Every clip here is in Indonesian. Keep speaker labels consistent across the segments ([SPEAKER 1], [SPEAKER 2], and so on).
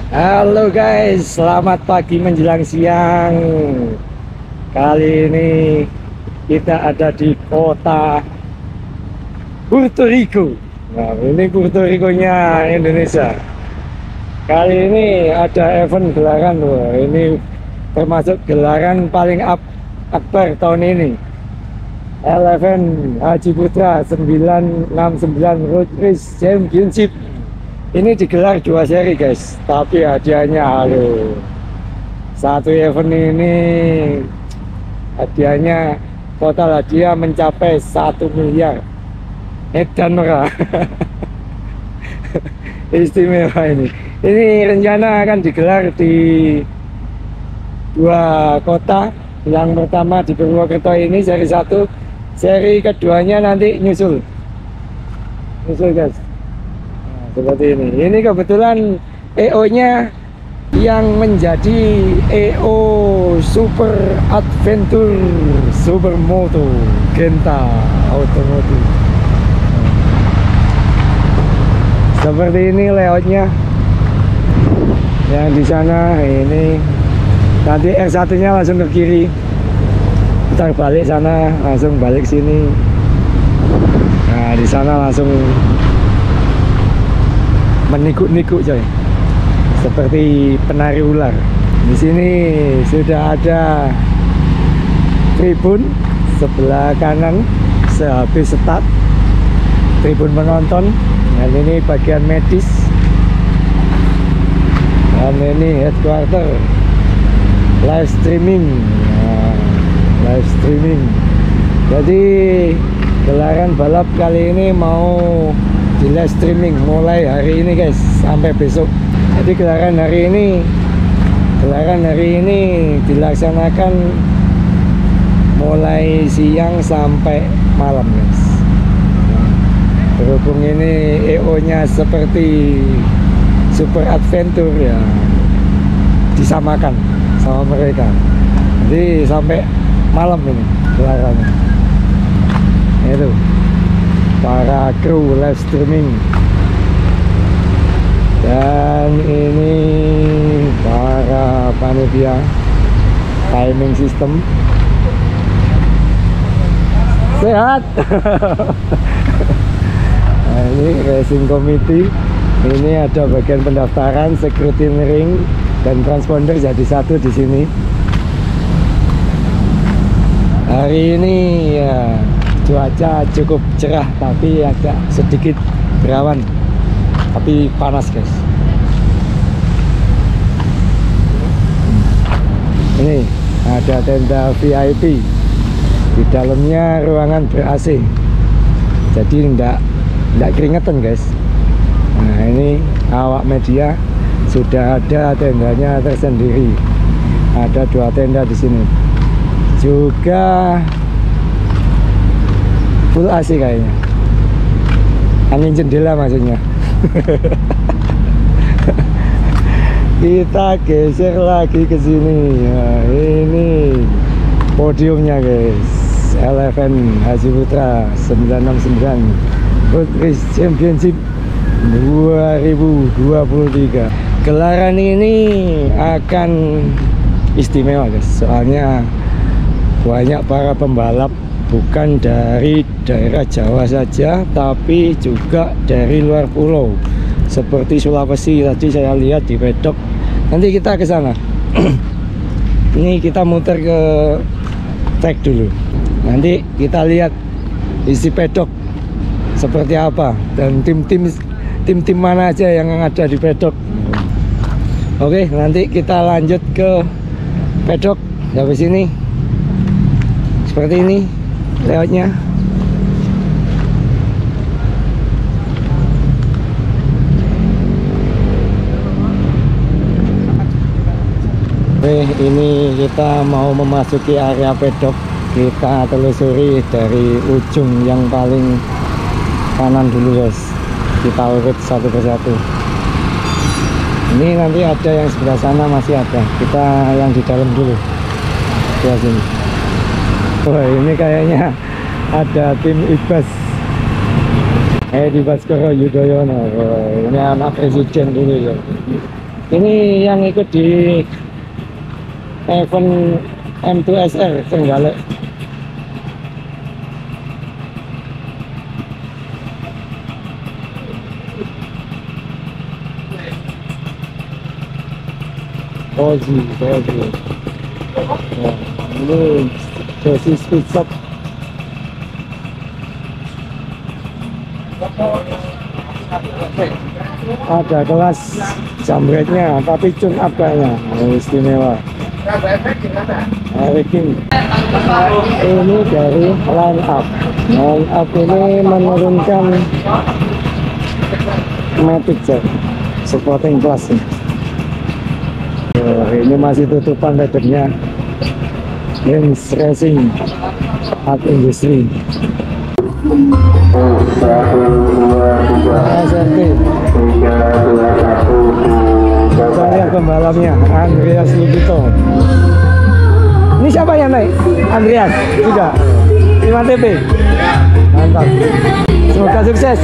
[SPEAKER 1] Halo guys, selamat pagi menjelang siang. Kali ini kita ada di kota Puerto Rico. Nah, ini Puerto Rico-nya Indonesia. Kali ini ada event gelaran, wah, ini termasuk gelaran paling akbar tahun ini. L11 Haji Putra 969 Road Race Championship. Ini digelar 2 seri guys, tapi hadiahnya halo. Satu event ini hadiahnya total hadiah mencapai 1 miliar. Edan murah. Istimewa ini. Ini rencana akan digelar di 2 kota. Yang pertama di Purwokerto ini seri 1, seri keduanya nanti nyusul guys. Seperti ini kebetulan EO-nya yang menjadi EO Super Adventure Supermoto Genta Automotive. Seperti ini layoutnya. Yang di sana ini nanti R1-nya langsung ke kiri, putar balik sana, langsung balik sini. Nah, di sana langsung menikuk-nikuk coy, seperti penari ular. Di sini sudah ada tribun sebelah kanan sehabis start, tribun penonton, dan ini bagian medis, dan ini headquarter live streaming. Nah, live streaming. Jadi gelaran balap kali ini mau di live streaming mulai hari ini guys sampai besok. Jadi gelaran hari ini dilaksanakan mulai siang sampai malam guys. Berhubung ini EO nya seperti Super Adventure ya, disamakan sama mereka. Jadi sampai malam ini gelarannya. Itu para kru live streaming, dan ini para panitia timing system. Sehat. Nah, ini racing committee. Ini ada bagian pendaftaran, security ring, dan transponder jadi satu di sini. Hari ini ya cuaca cukup cerah, tapi agak sedikit berawan, tapi panas guys. Ini ada tenda VIP, di dalamnya ruangan ber-AC, jadi enggak keringetan guys. Nah, ini awak media sudah ada tendanya tersendiri, ada 2 tenda di sini, juga full AC kayaknya, angin jendela maksudnya. Kita geser lagi ke sini. Nah, ini podiumnya guys, L11 Haji Putra 969 Road Race Championship 2023. Gelaran ini akan istimewa guys, soalnya banyak para pembalap bukan dari daerah Jawa saja, tapi juga dari luar pulau seperti Sulawesi. Tadi saya lihat di pedok. Nanti kita ke sana. Ini kita muter ke track dulu. Nanti kita lihat isi pedok seperti apa, dan tim-tim mana aja yang ada di pedok. Oke, nanti kita lanjut ke pedok. Sampai sini seperti ini layoutnya. Oke, ini kita mau memasuki area pedok. Kita telusuri dari ujung yang paling kanan dulu guys, kita urut satu persatu. Ini nanti ada yang sebelah sana masih ada, kita yang di dalam dulu. Sebelah sini. Wah, ini kayaknya ada tim Ibas Edi Baskoro Yudhoyono. Ini anak presiden dulu ya. Ini yang ikut di event M2SR Trenggalek. Ozi. Nah, ini Josi Speed Shop. Ada kelas jambretnya, tapi tune up kayaknya. Istimewa. King. Ini dari line up. Line up ini menurunkan Matic Jack supporting class. Ini masih tutupan leathernya. Lens Racing Art Industry. SRT. Saya pembalapnya Andreas Lubito. Ini siapa yang naik? Andreas juga 5 TP. Mantap. Semoga sukses.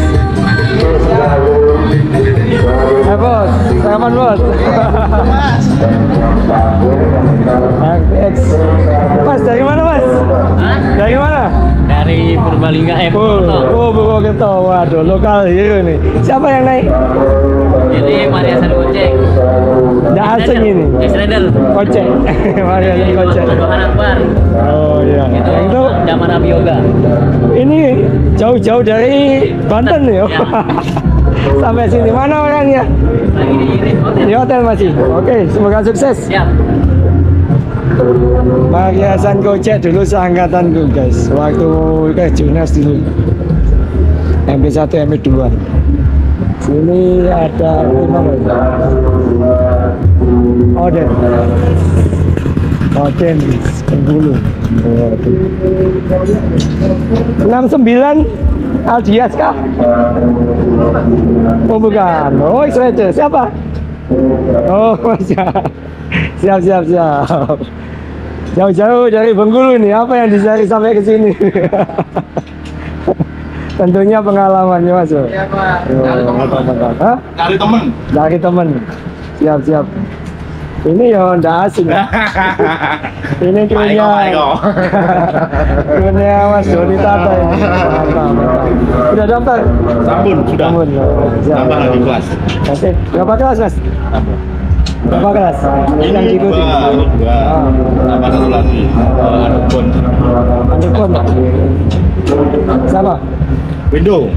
[SPEAKER 1] Bos, sarapan bos. RPX. Mas dari mana mas?
[SPEAKER 2] Hah?
[SPEAKER 1] Dari mana?
[SPEAKER 2] Dari Purbalingga
[SPEAKER 1] Purwokerto. Waduh, lokal hero nih. Siapa yang naik?
[SPEAKER 2] Ini Mariasan Goceng.
[SPEAKER 1] Nggak asing ini.
[SPEAKER 2] X-Rider.
[SPEAKER 1] Kocek. Mariasan Kocek.
[SPEAKER 2] Perkembangan Akbar.
[SPEAKER 1] Oh iya.
[SPEAKER 2] Itu
[SPEAKER 1] Yang itu
[SPEAKER 2] zaman Nabi Yoga.
[SPEAKER 1] ini jauh-jauh dari Banten ya.
[SPEAKER 2] Ya.
[SPEAKER 1] Sampai sini. Mana orangnya?
[SPEAKER 2] Lagi di
[SPEAKER 1] Di hotel masih. Oke, semoga sukses.
[SPEAKER 2] Siap.
[SPEAKER 1] Mariasan Kocek dulu seangkatanku guys. Waktu ke Junas dulu. MP1, MP2. Sini ada Oden. Oden Bengkulu. 69 Aldias kah? Oh bukan. Oh X-Rider. Siapa? Oh siap. Jauh-jauh dari Bengkulu nih. Apa yang dicari sampai ke sini? Tentunya pengalaman ya mas.
[SPEAKER 3] Iya Pak.
[SPEAKER 1] Hah? Dari temen. Siap. Ini ya ndak asing. Ini krunya Mas Doni Tata ini. Mantap. Udah daftar?
[SPEAKER 3] Sudah.
[SPEAKER 1] Siap.
[SPEAKER 3] Tambah lagi kelas.
[SPEAKER 1] Oke, berapa kelas mas? Berapa kelas? Yang diikuti?
[SPEAKER 3] Dua. Tambah satu lagi. Underbone.
[SPEAKER 1] Underbone. Sama?
[SPEAKER 3] Window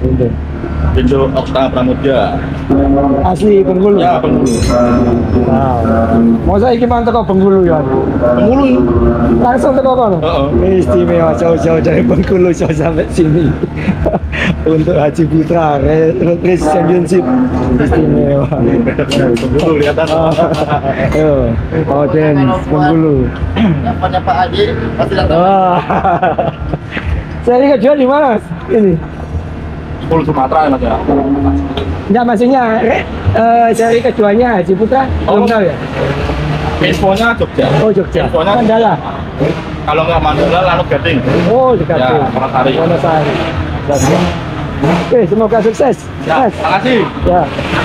[SPEAKER 3] Okta Pramudia.
[SPEAKER 1] Asli Bengkulu?
[SPEAKER 3] Ya, Bengkulu.
[SPEAKER 1] Wow. Masa iki mang teko Bengkulu ya?
[SPEAKER 3] Bengkulu.
[SPEAKER 1] Langsung teko kono?
[SPEAKER 3] Heeh.
[SPEAKER 1] Istimewa jauh-jauh dari Bengkulu jauh sampai sini. Untuk Haji Putra Road Race Championship. Istimewa.
[SPEAKER 3] Bengkulu kelihatan.
[SPEAKER 1] Yo, Oden Bengkulu.
[SPEAKER 3] Nyapa Pak Haji pasti datang.
[SPEAKER 1] Wah. Seri kedua di mana Mas? Ini?
[SPEAKER 3] Pulau Sumatera ya Mas ya.
[SPEAKER 1] Enggak maksudnya seri keduanya Haji Putra belum tahu ya?
[SPEAKER 3] Infonya Jogja.
[SPEAKER 1] Oh Jogja.
[SPEAKER 3] Infonya
[SPEAKER 1] Mandala.
[SPEAKER 3] kalau nggak Mandala lalu Gading.
[SPEAKER 1] Oh dekat
[SPEAKER 3] Ya,
[SPEAKER 1] tuh.
[SPEAKER 3] Wonosari.
[SPEAKER 1] Wonosari. Oke, semoga sukses.
[SPEAKER 3] Ya,
[SPEAKER 1] Mas.
[SPEAKER 3] makasih.
[SPEAKER 1] Ya.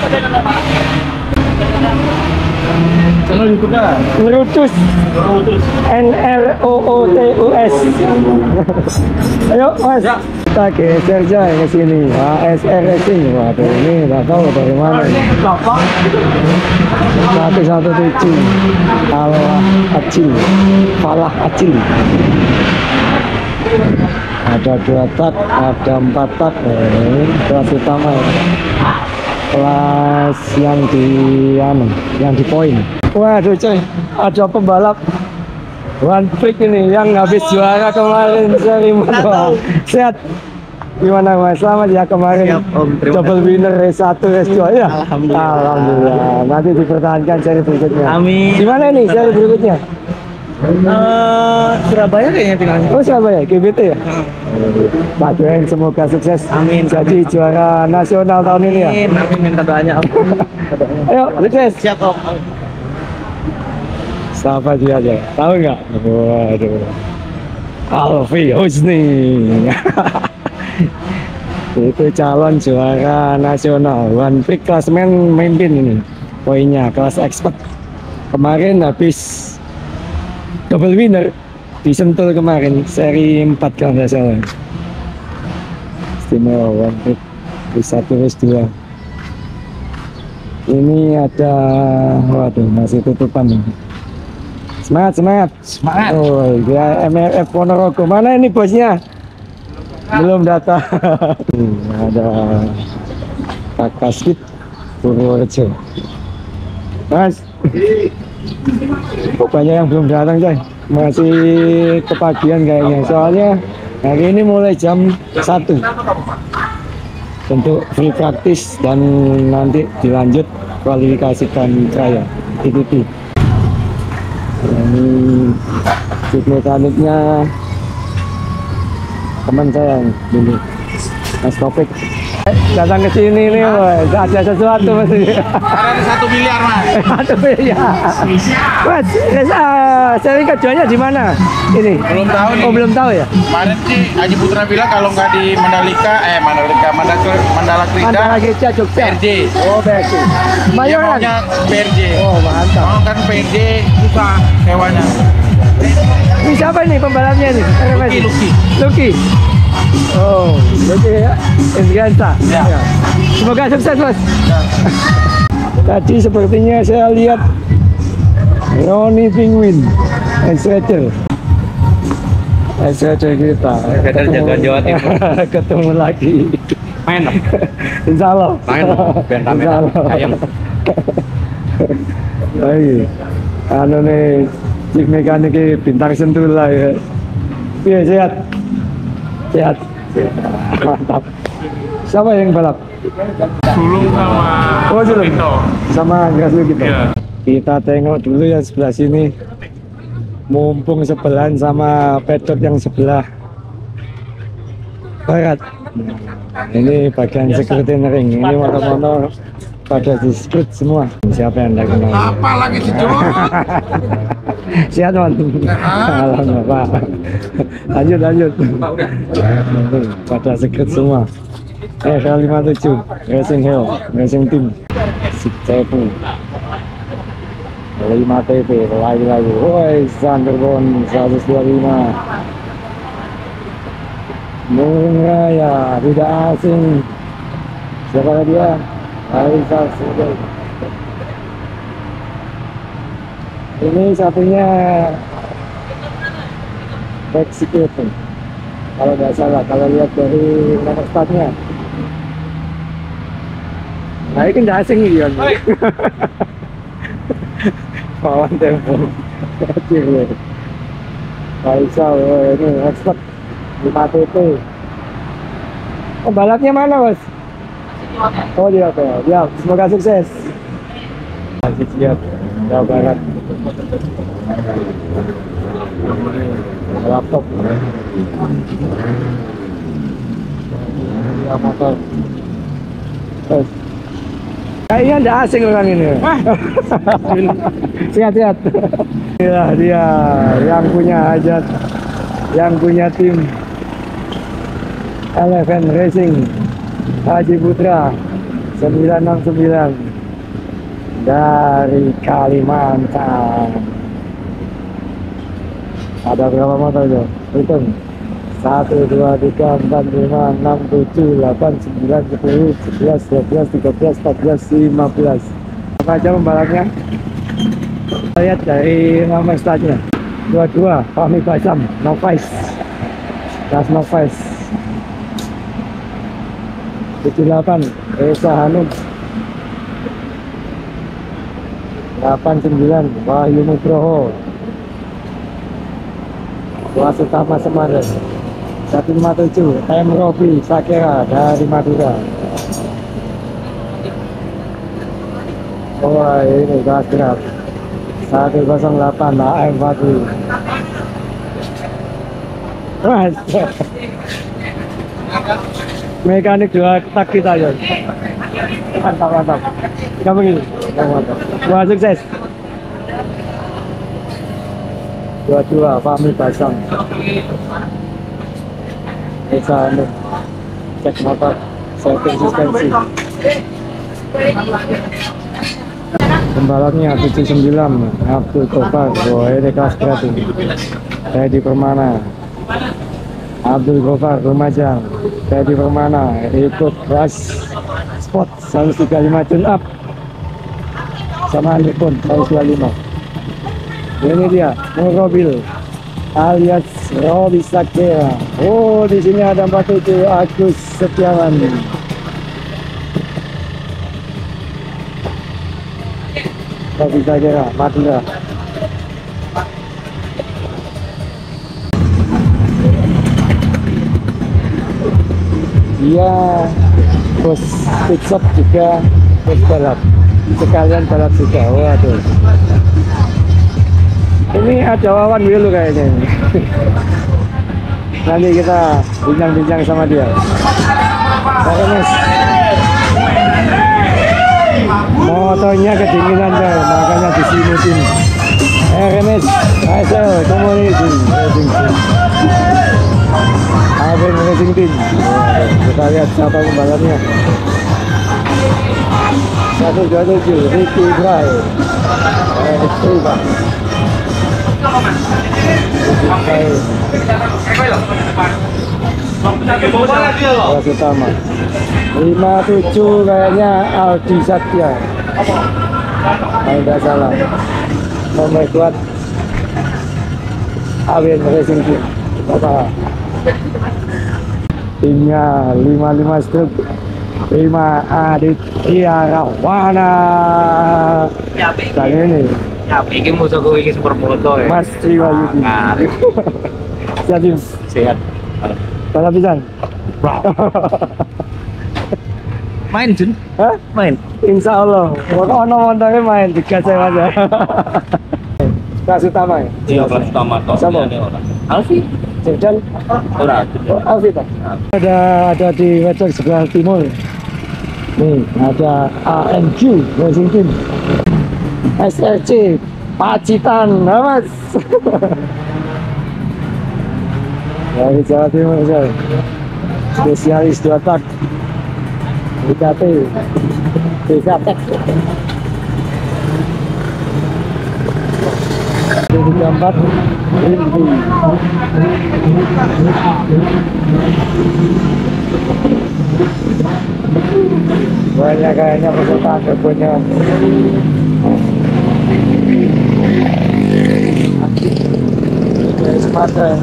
[SPEAKER 3] Channel YouTube-nya.
[SPEAKER 1] Ngerutus. NROOTUS. Ayo Mas.
[SPEAKER 3] Ya.
[SPEAKER 1] Kita geser aja ke sini. ASR Racing. Waduh ini nggak tahu dari mana. 117. Falah Acil. Ada 2 tak, ada 4 tak. Kelas utama ya. Kelas yang di poin. Waduh coy, ada pembalap One Freak ini yang habis juara kemarin seri motor. Sehat. Gimana Mas? Selamat ya kemarin.
[SPEAKER 4] Siap, Om. Terima
[SPEAKER 1] Double winner race 1, race 2 ya.
[SPEAKER 4] Alhamdulillah.
[SPEAKER 1] Nanti dipertahankan seri berikutnya.
[SPEAKER 4] Amin.
[SPEAKER 1] Di mana nih seri berikutnya?
[SPEAKER 4] Surabaya kayaknya tinggalnya.
[SPEAKER 1] Oh Surabaya, GBT ya. Pak Duen semoga sukses.
[SPEAKER 4] Amin.
[SPEAKER 1] Jadi juara nasional tahun ini ya.
[SPEAKER 4] Amin, minta doanya Om.
[SPEAKER 1] Ayo, sukses.
[SPEAKER 4] Siap Om.
[SPEAKER 1] Siapa dia aja? Tahu nggak? Waduh. Alfi Husni. Itu calon juara nasional One Freak klasemen memimpin ini. poinnya kelas expert. Kemarin habis double winner di Sentul kemarin, seri 4 kalau nggak salah. Istimewa one trip race 1 race 2. Ini ada, waduh masih tutupan nih. Semangat. Oh ya, MRF Ponorogo. Mana ini bosnya? Belum datang. Ada Kakak Speed Purworejo. Mas, banyak yang belum datang coy, masih kepagian kayaknya, soalnya hari ini mulai jam 1 untuk free practice dan nanti dilanjut kualifikasikan traya TTT. Ini seat mekaniknya teman saya dulu, Mas Topik. Datang ke sini nih, woy. Ada sesuatu pasti.
[SPEAKER 3] Ada 1 miliar mas.
[SPEAKER 1] 1 miliar. Mas, seri keduanya di mana? Ini?
[SPEAKER 3] Belum tahu nih.
[SPEAKER 1] Oh, belum tahu ya?
[SPEAKER 3] Kemarin sih Haji Putra bilang kalau nggak di Mandala Krida,
[SPEAKER 1] Mandala Krida Jogja.
[SPEAKER 3] PRJ.
[SPEAKER 1] Oh, PRJ.
[SPEAKER 3] Dia
[SPEAKER 1] Mayoran.
[SPEAKER 3] maunya PRJ.
[SPEAKER 1] Oh, mantap.
[SPEAKER 3] Mau kan PRJ susah sewanya.
[SPEAKER 1] Ini siapa ini pembalapnya nih? Lucky. Oh, Lucky ya. Indriansa.
[SPEAKER 3] Ya.
[SPEAKER 1] Semoga sukses, Mas. Tadi sepertinya saya lihat Ronnie Penguin, X-Rider kita.
[SPEAKER 4] jagoan Jawa Timur.
[SPEAKER 1] Ketemu lagi.
[SPEAKER 4] Main dong.
[SPEAKER 1] Insya Allah.
[SPEAKER 4] Main dong. Biar rame.
[SPEAKER 1] Insya Allah.
[SPEAKER 4] Ayam.
[SPEAKER 1] Baik. Anu nih, cik mekanik bintang Sentul lah ya. Iya, sehat. Mantap. Siapa yang balap?
[SPEAKER 3] Sulung sama
[SPEAKER 1] Oh, Sulung.
[SPEAKER 3] Vito.
[SPEAKER 1] Sama Gaslu gitu.
[SPEAKER 3] Iya.
[SPEAKER 1] Kita tengok dulu yang sebelah sini. Mumpung sebelahan sama pedok yang sebelah barat. Ini bagian security ring. Ini motor-motor pada di script semua. Siapa yang tidak kenal?
[SPEAKER 3] Apa lagi sih Jok?
[SPEAKER 1] Sehat, Man. Alhamdulillah, Pak. Lanjut. Pada secret semua. F57 Racing Hill Racing Team Cepu 5 TP lagi. Woi, Thunderbone 125 Raya tidak asing. Siapa dia? Aisa Sudah. Ini satunya back security kalau nggak salah, kalau lihat dari nomor startnya. Nah ini kan nggak asing nih kan. Pawan tempo kecil ya. Aisa ini expert 5 TP. Pembalapnya mana, Bos? Oh, di hotel. Ya, semoga sukses. Masih siap Jawa Barat. Laptop. Ya, motor. Terus. Kayaknya nggak asing orang ini. Sehat-sehat. Dia yang punya hajat, yang punya tim Eleven Racing Haji Putra 969 dari Kalimantan. Ada berapa motor tuh? Hitung. 1, 2, 3, 4, 5, 6, 7, 8, 9, 10, 11, 12, 13, 14, 15. Apa aja pembalapnya? Lihat dari nomor startnya. 22 Fahmi Basam Novice. Kelas Novice. 78 Reza Hanum. 89 Wahyu Nugroho. Wasutama Semarang. 157 M Robi Sakera dari Madura. Oh ini gas gerak. 108 AM Fadli. Mas, mekanik dua tak kita aja. Mantap. Kamu gini. Mantap. Wah, sukses. 22 Fahmi Basam. Bisa cek motor, setting suspensi. Pembalapnya 79 Abdul Gofar. Wah, ini kelas berat ini. Teddy Permana, Abdul Gofar Lumajang. Teddy Permana ikut kelas sport 135 tune up sama Nippon 125. Ini dia Murobil alias Robi Sakera. Oh, di sini ada 47 Agus Setiawan. Robi Sakera, Madura. Dia bos pit stop juga bos balap, sekalian balap juga. Waduh, ini ada Wawan Wilu kayaknya ini. Nanti kita bincang-bincang sama dia. Remes, motornya kedinginan coy, makanya disimutin. Remes, ASL Community Racing Team, Alvin Racing Team. Kita lihat siapa pembalapnya. 127 Ricky Bray. Kelas utama 57 kayaknya Aldi Satya, kalau tidak salah. Nomor kuat Alvin Racing Team. Bapak timnya 55 struk 5 Aditya Rawana. Dan ini
[SPEAKER 4] Ini musuhku ini supermoto ya.
[SPEAKER 1] Mas Triwayudi. Siap Jim?
[SPEAKER 4] Sehat.
[SPEAKER 1] Balap pisan?
[SPEAKER 4] Main Jun?
[SPEAKER 1] Hah?
[SPEAKER 4] Main.
[SPEAKER 1] Insya Allah. Pokoknya motornya main dikasih aja. Kelas utama ya?
[SPEAKER 3] Iya, kelas utama toh.
[SPEAKER 1] Sama?
[SPEAKER 3] Alfi.
[SPEAKER 1] Jordan?
[SPEAKER 3] Ora.
[SPEAKER 1] Oh, Alfi tak? Ada di wedok sebelah timur. Nih, ada AMQ Racing Team. SRC Pacitan, Mas. Dari Jawa Timur, saya. Spesialis 2 tak. IKT, BKTek. Ini gambar Rindu. Banyak kayaknya peserta punya. Sumatera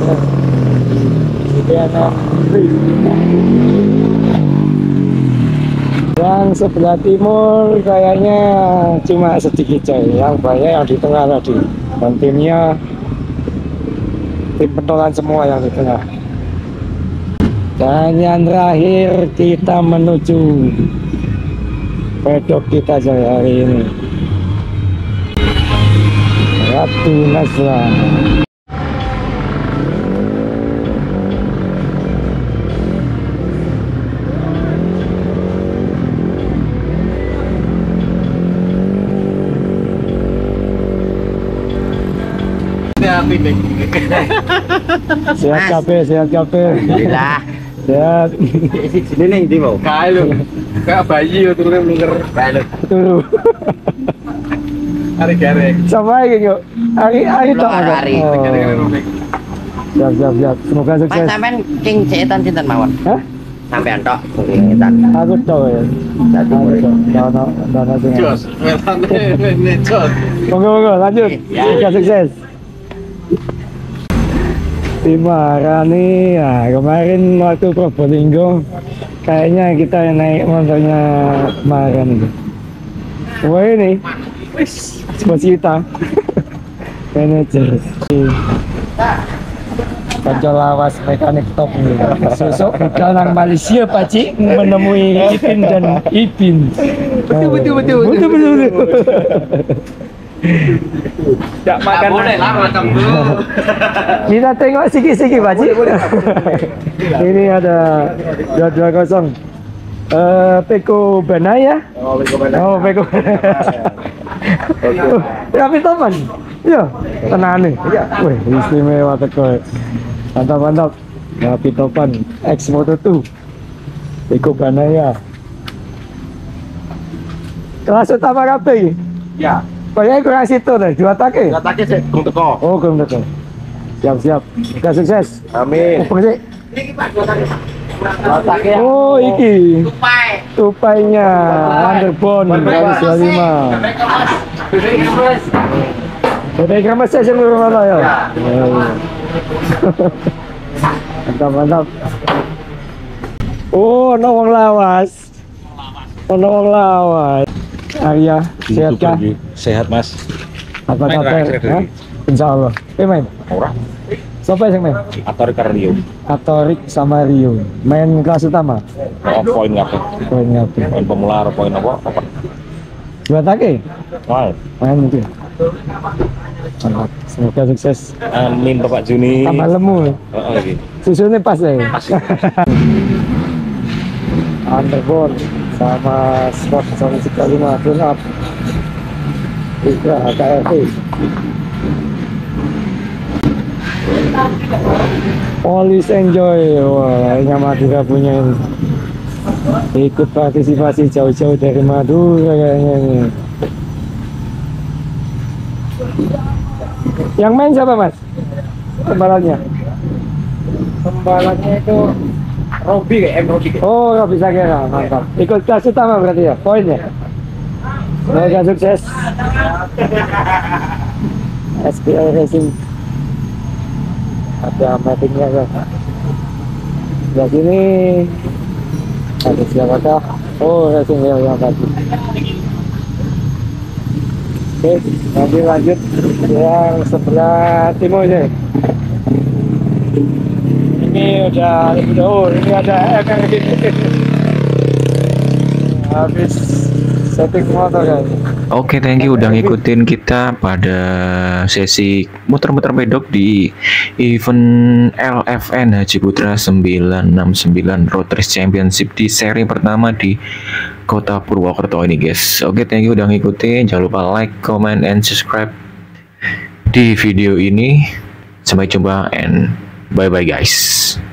[SPEAKER 1] yang sebelah timur kayaknya cuma sedikit coy, yang banyak yang di tengah tadi, dan timnya tim pentolan semua yang di tengah. Dan yang terakhir kita menuju pedok kita coy hari ini, Ratu Nasra. Sehat kabeh, sehat kabeh.
[SPEAKER 4] Alhamdulillah.
[SPEAKER 1] Sehat.
[SPEAKER 4] Sini nih di mau.
[SPEAKER 3] Kae lho. Kayak bayi yo turune mlungker.
[SPEAKER 4] Halo.
[SPEAKER 1] Turu.
[SPEAKER 3] Hari garek.
[SPEAKER 1] Sama iki kok. Hari tok.
[SPEAKER 4] Hari.
[SPEAKER 1] Oh. Siap, siap, siap. Semoga
[SPEAKER 4] Mas
[SPEAKER 1] sukses.
[SPEAKER 4] sampean king cetan sinten mawon?
[SPEAKER 1] Hah?
[SPEAKER 4] Sampean tok king cetan.
[SPEAKER 1] Aku tahu ya.
[SPEAKER 4] Dadi murid.
[SPEAKER 1] Dana sing.
[SPEAKER 3] Jos, wetane jos.
[SPEAKER 1] Monggo, lanjut.
[SPEAKER 4] Ya.
[SPEAKER 1] Sukses, sukses. Tim Marani, ya kemarin waktu Probolinggo kayaknya kita yang naik motornya kemarin itu. Wah ini bos kita manajer Kanjol lawas mekanik top nih. Sosok bukan orang Malaysia Pakcik menemui Ipin dan Ipin. Betul.
[SPEAKER 3] Jak makan boleh lah macam tu.
[SPEAKER 1] Kita tengok sikit-sikit Pakcik. Ini ada 220 Peko Banaya.
[SPEAKER 3] Oh, betul.
[SPEAKER 1] Oh, Peko. Tapi teman. Ya, tenang nih. Wih, istimewa teko. Mantap. Tapi topan X Moto2. Peko Banaya. Kelas utama kabeh.
[SPEAKER 4] Ya.
[SPEAKER 1] Kayaknya kurang situ deh, 2 take.
[SPEAKER 4] Katanya sih belum teko.
[SPEAKER 1] Oh, belum betul. Siap. Semoga sukses.
[SPEAKER 4] Amin.
[SPEAKER 1] Apa sih?
[SPEAKER 4] Katanya.
[SPEAKER 1] Oh, iki. Tupainya underbone 125. Bebek kremes saya seluruh mana ya? Mantap. Oh, wong lawas. Wong lawas. Arya, sehat kah?
[SPEAKER 3] Sehat mas.
[SPEAKER 1] Apa
[SPEAKER 3] Main
[SPEAKER 1] kabar?
[SPEAKER 3] raksasa
[SPEAKER 1] Hah? Insya Allah. Main.
[SPEAKER 3] Murah.
[SPEAKER 1] Siapa yang main?
[SPEAKER 3] Atau Rio.
[SPEAKER 1] Atorik sama Rio. Main kelas utama.
[SPEAKER 3] Oh, poin apa?
[SPEAKER 1] Poin apa?
[SPEAKER 3] Poin pemula, poin apa?
[SPEAKER 1] 2 take?
[SPEAKER 3] Wow.
[SPEAKER 1] Main mungkin. Mantap. Semoga sukses.
[SPEAKER 3] Amin Bapak Juni.
[SPEAKER 1] Tambah lemu.
[SPEAKER 3] Oh, iya.
[SPEAKER 1] Susunya pas ya. Underbone sama sport 135 tune up. Tiga KRV. Always enjoy. Wah, ini Madura punya ini. Ikut partisipasi jauh-jauh dari Madura kayaknya ini. Yang main siapa mas? Pembalapnya?
[SPEAKER 4] Pembalapnya itu Robi kayak Robi.
[SPEAKER 1] Oh, nggak bisa kira, mantap. Ikut kelas utama berarti ya, poinnya. Semoga sukses. SPL Racing. Ada mappingnya kan. Sebelah sini ada siapakah? Oh, Racing yang tadi. Oke, nanti lanjut yang sebelah timur aja. Ini udah lebih jauh, ini ada MRG habis setting motor kan.
[SPEAKER 5] Oke, thank you udah ngikutin kita pada sesi muter-muter pedok di event LFN Haji Putra 969 Road Race Championship di seri pertama di Kota Purwokerto ini guys. Oke, thank you udah ngikutin, jangan lupa like, comment, and subscribe di video ini. Sampai jumpa and bye bye guys.